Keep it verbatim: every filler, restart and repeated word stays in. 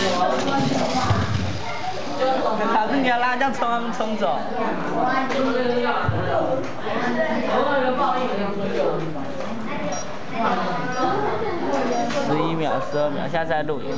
他是你要拉这样冲他们冲走。十一秒，十二秒，现在在录影。